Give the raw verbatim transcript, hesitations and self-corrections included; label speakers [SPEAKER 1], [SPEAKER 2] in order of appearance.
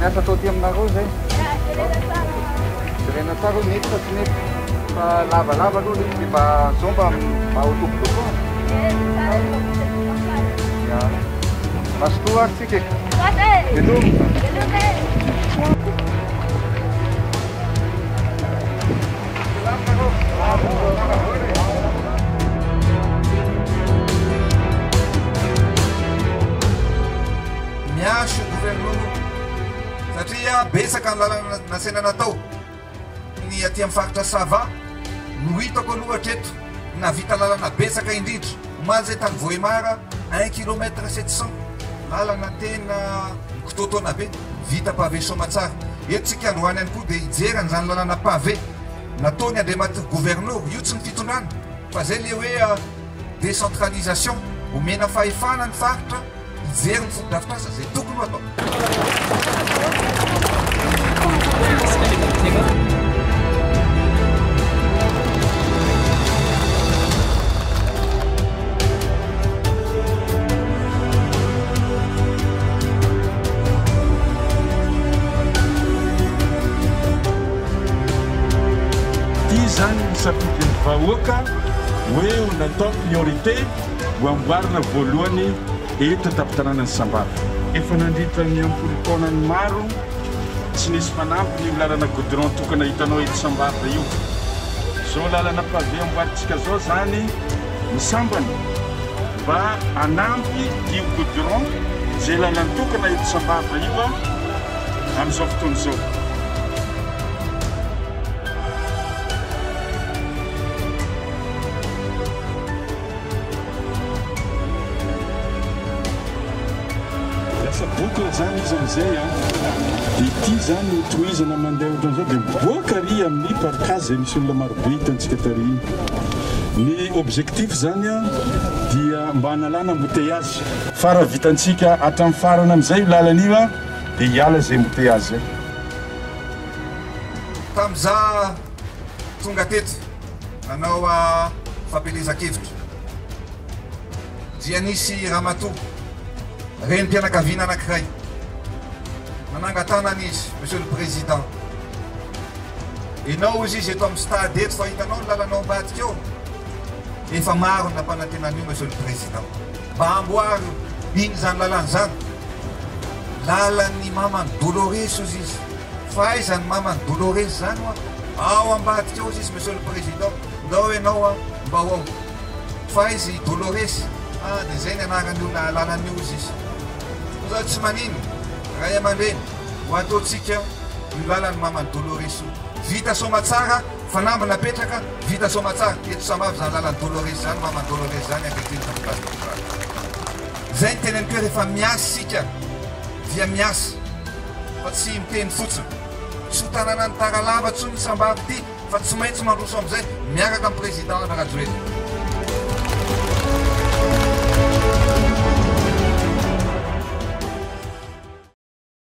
[SPEAKER 1] miasa atao aty aminareo zay. Jerena tsara mety fa tsy mety. Fa lavalava aloha izy dia mba zao mba mba hotobotoko. Masotoa ary tsika.
[SPEAKER 2] Miasho gouvernement satria betsaka ny lalana nasaina natao ny aty amin'ny faritra Sava no hitako aloha hatreto navita lalana betsaka indrindra omaly zay tany Vohimara un kilomètre sept cent lalana tena mikototona be vita pavé Soamatsara. Eto tsika androany ihany koa dia hijerany zany lalana pavé nataony Andriamaty gouverneur io tsy ny fitondrana fa zay le hoe décentralisation omena fahefana ny faritra hijery ny foto-drafitr'asa zay tokony atao.
[SPEAKER 3] Zany misafidin'ny vahoaka hoe ho natao priorité ho amboarina voalohany eto an-tampon-tanànan'ny Sambava. Efa nandritra ny ampolon-taonany maro tsy nisy manampy ny lalana goudron tokana hitanao eto Sambava io. Zao lalana pavé amboarintsika zao zany misambana mba hanampy io goudron zay lalana tokana eto Sambava io amin'izao fotoana izao. Bokla zany izy amizay a dia ity zany tohizana mandeha ohatran'izao dia miboaka ry amin'ny parkazy zay misy olona marobe hitantsika tary. Ny objectif zany a dia mba hanalana embouteillage fa raha vitantsika hatramin'ny farana amin'izay io lalana io a dia hiala zay embouteillage zay.
[SPEAKER 2] Tamin'izaho tonga teto nanao fampelezan-kevitra dia nisy Ramatoa renim-pianakaviana anankiray nanangatana an'izy monsieur le président enao izy izy eto amin'ny stade eto fa hitanao ny lalanao ambadika eo efa maro ny nampanantenan'io monsieur le président mba amboary iny zany lalana zany lalan'ny mamany Dolores izy izy fa aizany mamany Dolores zany oa ao ambadika eo izy izy monsieur le président ndao enao a mba ao fa izy Dolores ah dia zay ny anaran'io lalan'io izy izy zaho tsy manino ray aman-dreny ho ataontsika io lalany mamany Dolores io vita Soamatsara fa namba napetraka vita Soamatsara eto Sambava zany lalany Dolores zany mamany Dolores zany ankehitriny tamin'izany zay ny teny an'keo rehefa miasa sika dia miasa fa tsy miteny fotsiny tsy ho tanàna ny taralava tsony ny Sambava ity fa tsy maintsy mandroso amin'izay miaraka amin'ny président Rajoelina.